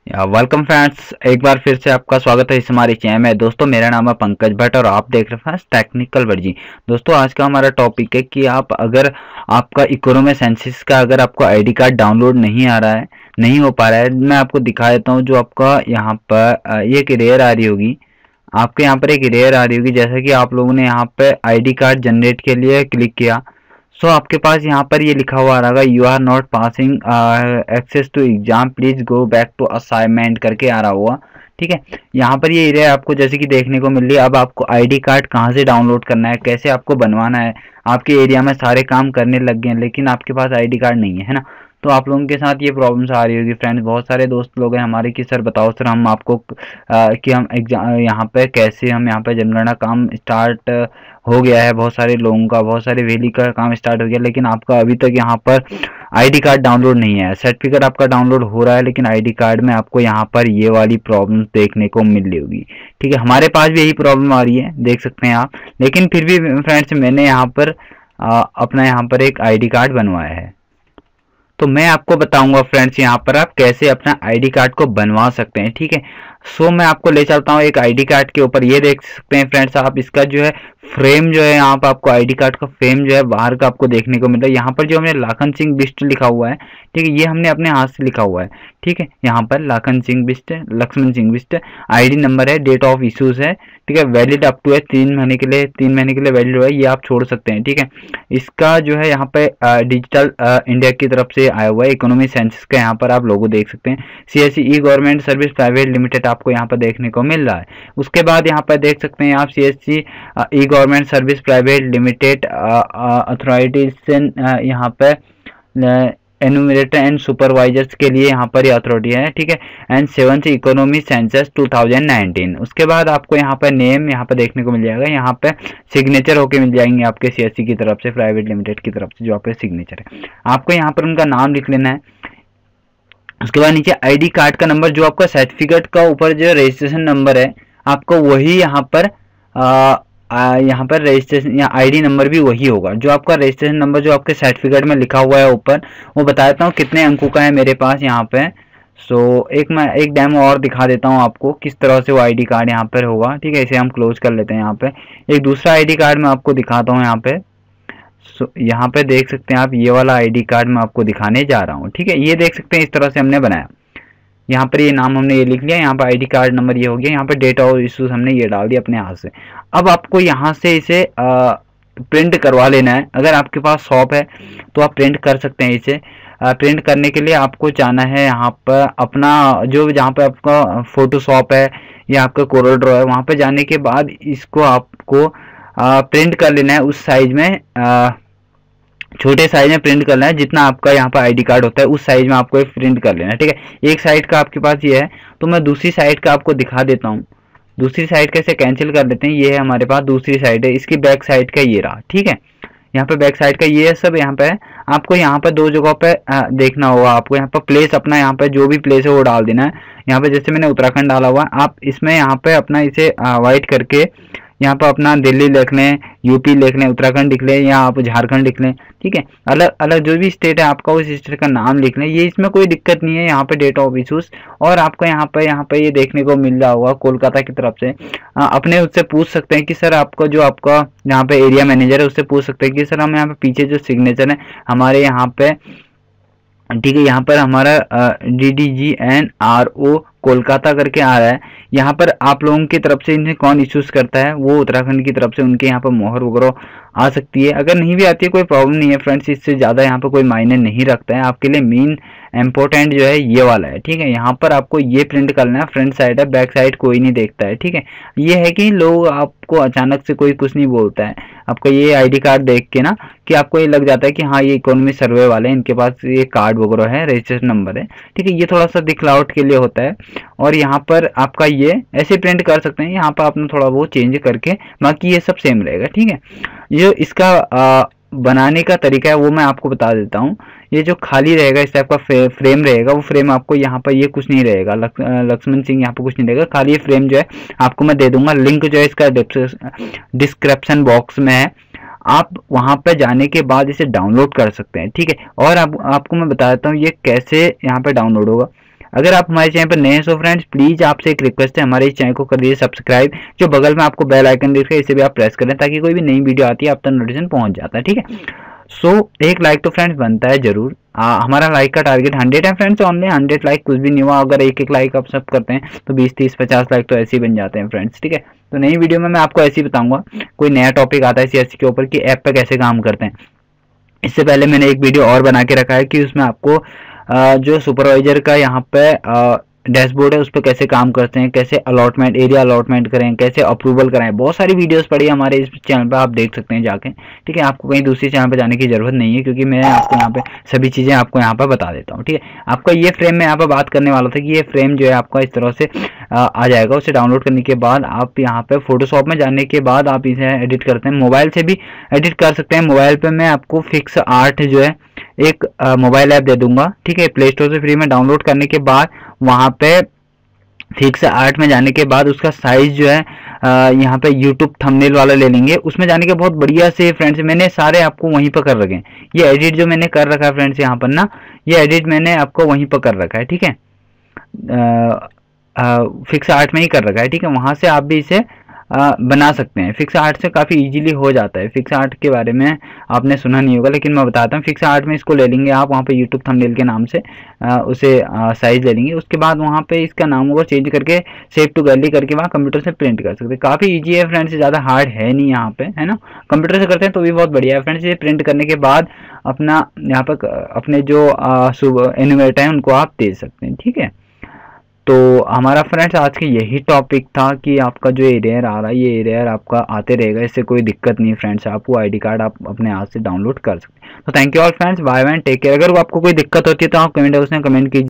Welcome friends, एक बार फिर से आपका स्वागत है इस हमारे चैनल में। दोस्तों मेरा नाम है पंकज भट्ट और आप देख रहे हैं टेक्निकल वर्जी। दोस्तों आज का हमारा टॉपिक है कि आप अगर आपका इकोनॉमी सेंसस का अगर आपको आईडी कार्ड डाउनलोड नहीं आ रहा है, नहीं हो पा रहा है, मैं आपको दिखा देता हूँ। जो आपका यहाँ पर ये एक एरर आ रही होगी, आपके यहाँ पर एक एरर आ रही होगी। जैसा कि आप लोगों ने यहाँ पे आईडी कार्ड जनरेट के लिए क्लिक किया, सो आपके पास यहाँ पर ये लिखा हुआ आ रहा है you are not passing access to exam, please go back to assignment करके आ रहा हुआ। ठीक है, यहाँ पर ये एरिया आपको जैसे कि देखने को मिल रही है। अब आपको आईडी कार्ड कहाँ से डाउनलोड करना है, कैसे आपको बनवाना है। आपके एरिया में सारे काम करने लग गए हैं लेकिन आपके पास आईडी कार्ड नहीं है ना। तो आप लोगों के साथ ये प्रॉब्लम्स आ रही होगी फ्रेंड्स। बहुत सारे दोस्त लोग हैं हमारे कि सर बताओ सर हम आपको कि हम एग्जाम यहाँ पे कैसे हम यहाँ पे जनगणना काम स्टार्ट हो गया है। बहुत सारे लोगों का, बहुत सारे वैली का काम स्टार्ट हो गया लेकिन आपका अभी तक यहाँ पर आईडी कार्ड डाउनलोड नहीं है। सर्टिफिकेट आपका डाउनलोड हो रहा है लेकिन आईडी कार्ड में आपको यहाँ पर ये वाली प्रॉब्लम देखने को मिल रही होगी। ठीक है, हमारे पास भी यही प्रॉब्लम आ रही है, देख सकते हैं आप। लेकिन फिर भी फ्रेंड्स मैंने यहाँ पर अपना यहाँ पर एक आईडी कार्ड बनवाया है, तो मैं आपको बताऊंगा फ्रेंड्स यहाँ पर आप कैसे अपना आईडी कार्ड को बनवा सकते हैं। ठीक है, सो मैं आपको ले चलता हूँ एक आईडी कार्ड के ऊपर। ये देख सकते हैं फ्रेंड्स आप, इसका जो है फ्रेम जो है यहाँ पर आपको आईडी कार्ड का फ्रेम जो है बाहर का आपको देखने को मिल रहा है। यहाँ पर जो हमने लाखन सिंह बिष्ट लिखा हुआ है, ठीक है, ये हमने अपने हाथ से लिखा हुआ है। ठीक है, यहाँ पर लाखन सिंह बिष्ट, लक्ष्मण सिंह बिष्ट, आईडी नंबर है, डेट ऑफ इश्यूज है। ठीक है, वैलिड अप टू है 3 महीने के लिए, 3 महीने के लिए वैलिड है, ये आप छोड़ सकते हैं। ठीक है, इसका जो है यहाँ पे डिजिटल इंडिया की तरफ से आया हुआ है, इकोनॉमी सेंसस का यहाँ पर आप लोगो देख सकते हैं। CSC e government service private limited आपको यहाँ पर देखने को मिल रहा है। उसके बाद यहाँ पर देख सकते हैं आप CSC e government service private limited authorities से यहाँ पे एनुमरेटर एंड सुपरवाइजर्स के लिए यहाँ पर ये अथॉरिटी है। ठीक है, एंड 7th इकोनॉमी सेंसस 2019। उसके बाद आपको यहाँ पर नेम यहाँ पर देखने को मिल जाएगा, यहाँ पे सिग्नेचर होके मिल जाएंगे आपके सीएससी की तरफ से, प्राइवेट लिमिटेड की तरफ से जो आपका सिग्नेचर है। आपको यहाँ पर उनका नाम लिख लेना है। उसके बाद नीचे आईडी कार्ड का नंबर, जो आपका सर्टिफिकेट का ऊपर जो रजिस्ट्रेशन नंबर है आपको वही यहाँ पर यहाँ पर रजिस्ट्रेशन या आईडी नंबर भी वही होगा जो आपका रजिस्ट्रेशन नंबर जो आपके सर्टिफिकेट में लिखा हुआ है ऊपर। वो बता देता हूँ कितने अंकों का है मेरे पास यहाँ पे। सो मैं एक डेमो और दिखा देता हूँ आपको किस तरह से वो आईडी कार्ड यहाँ पर होगा। ठीक है, इसे हम क्लोज कर लेते हैं। यहाँ पे एक दूसरा आईडी कार्ड मैं आपको दिखाता हूँ यहाँ पे। यहाँ पे देख सकते हैं आप, ये वाला आईडी कार्ड मैं आपको दिखाने जा रहा हूँ। ठीक है, ये देख सकते हैं इस तरह से हमने बनाया। यहाँ पर ये नाम हमने ये लिख लिया, यहाँ पर आईडी कार्ड नंबर ये हो गया, यहाँ पर डेट ऑफ इश्यूज हमने ये डाल दिया अपने हाथ से। अब आपको यहाँ से इसे प्रिंट करवा लेना है। अगर आपके पास शॉप है तो आप प्रिंट कर सकते हैं इसे। प्रिंट करने के लिए आपको जाना है यहाँ पर अपना जो जहाँ पे आपका फोटोशॉप है या आपका कोरल ड्रॉ है, वहाँ पे जाने के बाद इसको आपको प्रिंट कर लेना है। उस साइज में छोटे साइज में प्रिंट करना है, जितना आपका यहाँ पर आईडी कार्ड होता है उस साइज में आपको प्रिंट कर लेना है। ठीक है, एक साइड का आपके पास ये है तो मैं दूसरी साइड का आपको दिखा देता हूँ। दूसरी साइड कैसे कैंसिल कर देते हैं, ये है हमारे पास दूसरी साइड है, इसकी बैक साइड का ये रहा। ठीक है, यहाँ पे बैक साइड का ये सब यहाँ पे है। आपको यहाँ पे 2 जगहों पे देखना होगा। आपको यहाँ पर प्लेस अपना यहाँ पे जो भी प्लेस है वो डाल देना है। यहाँ पे जैसे मैंने उत्तराखंड डाला हुआ, आप इसमें यहाँ पे अपना इसे वाइट करके यहाँ पर अपना दिल्ली लिख लें, यूपी लिख लें, उत्तराखंड लिख लें या आप झारखंड लिख लें। ठीक है, अलग अलग जो भी स्टेट है आपका उस स्टेट का नाम लिख लें, ये इसमें कोई दिक्कत नहीं है। यहाँ पे डेट ऑफ इशूज और आपको यहाँ पे ये देखने को मिल रहा होगा कोलकाता की तरफ से। अपने उससे पूछ सकते हैं कि सर आपका जो आपका यहाँ पे एरिया मैनेजर है उससे पूछ सकते हैं कि सर हम यहाँ पे पीछे जो सिग्नेचर है हमारे यहाँ पे, ठीक है, यहाँ पर हमारा DDGNRO कोलकाता करके आ रहा है। यहाँ पर आप लोगों की तरफ से इन्हें कौन इश्यूज करता है, वो उत्तराखंड की तरफ से उनके यहाँ पर मोहर वगैरह आ सकती है। अगर नहीं भी आती है कोई प्रॉब्लम नहीं है फ्रेंड्स, इससे ज़्यादा यहाँ पर कोई मायने नहीं रखता है। आपके लिए मेन इंपॉर्टेंट जो है ये वाला है। ठीक है, यहाँ पर आपको ये प्रिंट करना है, फ्रंट साइड है, बैक साइड कोई नहीं देखता है। ठीक है, ये है कि लोग आपको अचानक से कोई कुछ नहीं बोलता है। आपको ये आईडी कार्ड देख के ना कि आपको ये लग जाता है कि हाँ ये इकोनॉमी सर्वे वाले हैं, इनके पास ये कार्ड वगैरह है, रजिस्ट्रेशन नंबर है। ठीक है, ये थोड़ा सा दिखलावट के लिए होता है और यहाँ पर आपका ये ऐसे प्रिंट कर सकते हैं। यहाँ पर आपने थोड़ा वो चेंज करके, बाकी ये सब सेम रहेगा। ठीक है, ये इसका बनाने का तरीका है वो मैं आपको बता देता हूँ। ये जो खाली रहेगा इस टाइप का फ्रेम रहेगा, वो फ्रेम आपको यहाँ पर ये कुछ नहीं रहेगा, लक्ष्मण सिंह यहाँ पर कुछ नहीं रहेगा, खाली ये फ्रेम जो है आपको मैं दे दूंगा। लिंक जो है इसका डिस्क्रिप्शन बॉक्स में है, आप वहां पर जाने के बाद इसे डाउनलोड कर सकते हैं। ठीक है, और आपको मैं बता देता हूँ ये कैसे यहाँ पे डाउनलोड होगा। अगर आप हमारे चैनल पर नए हैं, सो फ्रेंड्स प्लीज आपसे एक रिक्वेस्ट है, हमारे इस चैनल को कर दीजिए सब्सक्राइब। जो बगल में आपको बेल आइकन दिख रहा है, इसे भी आप प्रेस करें ताकि कोई भी नई वीडियो आती है आप तक नोटिफिकेशन पहुंच जाता है, ठीक है। सो एक लाइक तो फ्रेंड्स बनता है जरूर। हमारा लाइक का टारगेट 100 है फ्रेंड्स, ऑनली 100 लाइक कुछ भी नहीं हुआ। अगर एक लाइक आप सब करते हैं तो 20 30 50 लाइक तो ऐसे ही बन जाते हैं फ्रेंड्स, ठीक है। तो नई वीडियो में मैं आपको ऐसे ही बताऊंगा, कोई नया टॉपिक आता है सीएससी के ऊपर कि ऐप पे कैसे काम करते हैं। इससे पहले मैंने एक वीडियो और बना के रखा है कि उसमें आपको जो सुपरवाइजर का यहाँ पे डैशबोर्ड है उस पर कैसे काम करते हैं, कैसे अलॉटमेंट एरिया अलॉटमेंट करें, कैसे अप्रूवल कराएं, बहुत सारी वीडियोस पड़ी है हमारे इस चैनल पर, आप देख सकते हैं जाके, ठीक है। आपको कहीं दूसरी चैनल पर जाने की जरूरत नहीं है क्योंकि मैं आपको यहाँ पे सभी चीज़ें आपको यहाँ पर बता देता हूँ, ठीक है। आपका ये फ्रेम में यहाँ पर बात करने वाला था कि ये फ्रेम जो है आपका इस तरह से आ जाएगा। उसे डाउनलोड करने के बाद आप यहाँ पे फोटोशॉप में जाने के बाद आप इसे एडिट करते हैं, मोबाइल से भी एडिट कर सकते हैं। मोबाइल पे मैं आपको फिक्स आर्ट जो है एक मोबाइल ऐप दे दूंगा, ठीक है। प्ले स्टोर से फ्री में डाउनलोड करने के बाद वहाँ पे फिक्स आर्ट में जाने के बाद उसका साइज जो है यहाँ पे यूट्यूब थंबनेल वाला ले लेंगे। उसमें जाने के बहुत बढ़िया से फ्रेंड्स मैंने सारे आपको वहीं पर कर रखे हैं। ये एडिट जो मैंने कर रखा है फ्रेंड्स यहाँ पर ना, ये एडिट मैंने आपको वहीं पर कर रखा है, ठीक है। फिक्स आर्ट में ही कर रखा है, ठीक है। वहां से आप भी इसे बना सकते हैं। फिक्स आर्ट से काफ़ी इजीली हो जाता है। फिक्स आर्ट के बारे में आपने सुना नहीं होगा लेकिन मैं बताता हूँ। फिक्स आर्ट में इसको ले लेंगे आप, वहाँ पे यूट्यूब थंबनेल के नाम से उसे साइज ले लेंगे। उसके बाद वहाँ पे इसका नाम होगा चेंज करके सेव टू गैलरी करके वहाँ कंप्यूटर से प्रिंट कर सकते हैं। काफ़ी ईजी है फ्रेंड्स, ज़्यादा हार्ड है नहीं यहाँ पे, है ना। कंप्यूटर से करते हैं तो भी बहुत बढ़िया है फ्रेंड्स। ये प्रिंट करने के बाद अपना यहाँ पर अपने जो एनिमेट है उनको आप दे सकते हैं, ठीक है। तो हमारा फ्रेंड्स आज के यही टॉपिक था कि आपका जो एरर आ रहा है ये एरर आपका आते रहेगा, इससे कोई दिक्कत नहीं फ्रेंड्स। आपको आईडी कार्ड आप अपने हाथ से डाउनलोड कर सकते हैं। तो thank you all friends, bye bye, take care. अगर आपको कोई दिक्कत होती है तो आप कमेंट बॉक्स में कमेंट कीजिए।